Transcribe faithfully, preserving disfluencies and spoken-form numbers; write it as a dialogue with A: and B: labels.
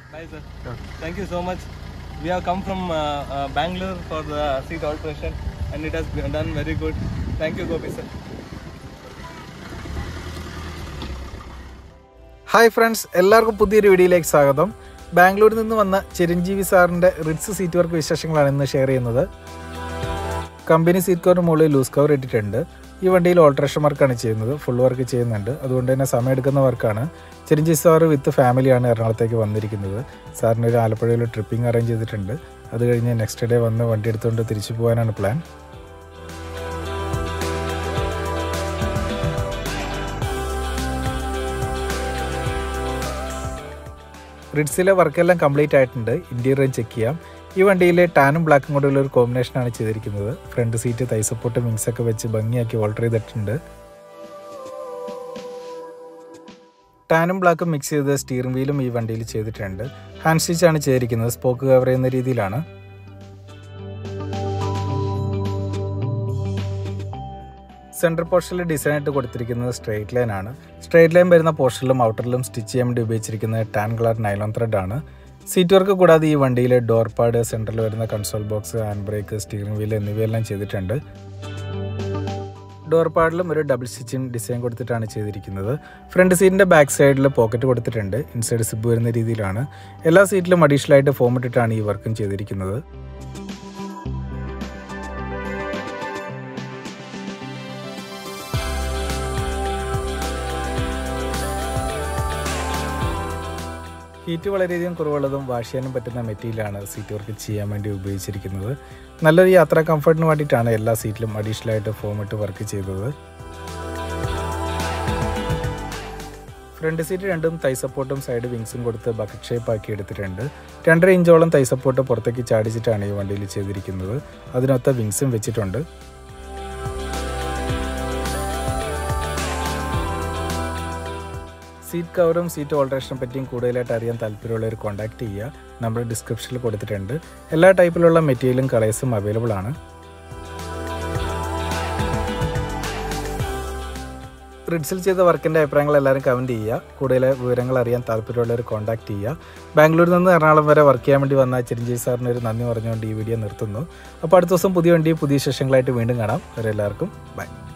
A: Hi sir. Sure. Thank you so much. We have come from uh, uh, Bangalore for the seat alteration and it has been done very good. Thank you Gopi sir.
B: Hi friends, എല്ലാവർക്കും പുതിയൊരു വീഡിയോയിലേക്ക് സ്വാഗതം. ബാംഗ്ലൂരിൽ നിന്ന് വന്ന ചിരഞ്ജീവി സാറിൻ്റെ Ritz seat work വിശേഷങ്ങളാണ് ഇന്ന് ഷെയർ ചെയ്യുന്നത്. കമ്പനി സീറ്റ് കവറിന് മുകളിൽ ലൂസ് കവർ ഇട്ടിട്ടുണ്ട്. ഈ വണ്ടിയിൽ ഓൾട്ടറേഷൻ വർക്കാണ് ചെയ്യുന്നത്, ഫുൾ വർക്ക് ചെയ്യുന്നുണ്ട്. അതുകൊണ്ട് തന്നെ സമയമെടുക്കുന്ന വർക്കാണ്. ചിരഞ്ജീവി സാർ വിത്ത് ഫാമിലിയാണ് എറണാകുളത്തേക്ക് വന്നിരിക്കുന്നത്. സാറിന് ഒരു ആലപ്പുഴയിൽ ട്രിപ്പിംഗ് അറേഞ്ച് ചെയ്തിട്ടുണ്ട്. അത് കഴിഞ്ഞ് നെക്സ്റ്റ് ഡേ വന്ന് വണ്ടി എടുത്തുകൊണ്ട് തിരിച്ചു പോകാനാണ് പ്ലാൻ. റിറ്റ്സിലെ വർക്കെല്ലാം കംപ്ലീറ്റ് ആയിട്ടുണ്ട്. ഇൻറ്റീരിയർ ചെക്ക് ചെയ്യാം. ഈ വണ്ടിയിൽ ടാനും ബ്ലാക്കും കൊണ്ടുള്ള ഒരു കോമ്പിനേഷനാണ് ചെയ്തിരിക്കുന്നത്. ഫ്രണ്ട് സീറ്റ് തൈ സപ്പോർട്ട് മിങ്സൊക്കെ വെച്ച് ഭംഗിയാക്കി ഓൾട്ടർ ചെയ്തിട്ടുണ്ട്. ടാനും ബ്ലാക്കും മിക്സ് ചെയ്ത് സ്റ്റിയറിംഗ് വീലും ഈ വണ്ടിയിൽ ചെയ്തിട്ടുണ്ട്. ഹാൻഡ് സ്റ്റിച്ചാണ് ചെയ്തിരിക്കുന്നത്. സ്പോക്ക് കവർ ചെയ്യുന്ന രീതിയിലാണ്. സെൻറ്റർ പോർഷനിൽ ഡിസൈൻ ആയിട്ട് കൊടുത്തിരിക്കുന്നത് സ്ട്രെയിറ്റ് ലൈൻ ആണ്. സ്ട്രെയിറ്റ് ലൈൻ വരുന്ന പോർഷനിലും ഔട്ടറിലും സ്റ്റിച്ച് ചെയ്യാൻ വേണ്ടി ഉപയോഗിച്ചിരിക്കുന്നത് ടാൻ കളർ നൈലോൺ ത്രെഡ് ആണ്. സീറ്റ് വർക്ക് കൂടാതെ ഈ വണ്ടിയിൽ ഡോർപാഡ്, സെൻറ്ററിൽ വരുന്ന console box, hand brake, steering wheel എന്നിവയെല്ലാം ചെയ്തിട്ടുണ്ട്. ഡോർപാഡിലും ഒരു ഡബിൾ സ്റ്റിച്ചിങ് ഡിസൈൻ കൊടുത്തിട്ടാണ് ചെയ്തിരിക്കുന്നത്. ഫ്രണ്ട് സീറ്റിൻ്റെ ബാക്ക് സൈഡിൽ പോക്കറ്റ് കൊടുത്തിട്ടുണ്ട്. ഇൻസൈഡ് സിബ് വരുന്ന രീതിയിലാണ്. എല്ലാ സീറ്റിലും അഡീഷണൽ ആയിട്ട് ഫോം ഇട്ടിട്ടാണ് ഈ വർക്കും ചെയ്തിരിക്കുന്നത്. ഹീറ്റ് വളരെയധികം കുറവുള്ളതും വാഷ് ചെയ്യാനും പറ്റുന്ന മെറ്റീരിയലാണ് സീറ്റ് വർക്ക് ചെയ്യാൻ വേണ്ടി ഉപയോഗിച്ചിരിക്കുന്നത്. നല്ലൊരു യാത്രാ കംഫർട്ടിന് വേണ്ടിയിട്ടാണ് എല്ലാ സീറ്റിലും അഡീഷണൽ ആയിട്ട് ഫോം ഇട്ട് വർക്ക് ചെയ്തത്. ഫ്രണ്ട് സീറ്റ് രണ്ടും തൈ സപ്പോർട്ടും സൈഡ് വിങ്സും കൊടുത്ത് ബക്കറ്റ് ഷേപ്പ് ആക്കി എടുത്തിട്ടുണ്ട്. രണ്ടര ഇഞ്ചോളം തൈ സപ്പോർട്ട് പുറത്തേക്ക് ചാടിച്ചിട്ടാണ് ഈ വണ്ടിയിൽ ചെയ്തിരിക്കുന്നത്. അതിനൊത്ത വിങ്സും വെച്ചിട്ടുണ്ട്. സീറ്റ് കവറും സീറ്റ് ഓൾട്ടറേഷനെ പറ്റിയും കൂടുതലായിട്ട് അറിയാൻ താല്പര്യമുള്ളവർ കോൺടാക്ട് ചെയ്യുക. നമ്മൾ ഡിസ്ക്രിപ്ഷനിൽ കൊടുത്തിട്ടുണ്ട്. എല്ലാ ടൈപ്പിലുള്ള മെറ്റീരിയലും കളേഴ്സും അവൈലബിൾ ആണ്. റിറ്റ്സിൽ ചെയ്ത വർക്കിൻ്റെ അഭിപ്രായങ്ങൾ എല്ലാവരും കമൻറ്റ് ചെയ്യുക. കൂടുതൽ വിവരങ്ങൾ അറിയാൻ താല്പര്യമുള്ളവർ കോൺടാക്ട് ചെയ്യുക. ബാംഗ്ലൂരിൽ നിന്ന് എറണാകുളം വരെ വർക്ക് ചെയ്യാൻ വേണ്ടി വന്ന ചിരഞ്ജീവി സാറിന് ഒരു നന്ദി പറഞ്ഞുകൊണ്ട് ഈ വീഡിയോ നിർത്തുന്നു. അപ്പോൾ അടുത്ത ദിവസം പുതിയ വണ്ടി പുതിയ വിശേഷങ്ങളായിട്ട് വീണ്ടും കാണാം. അവരെല്ലാവർക്കും ബൈ.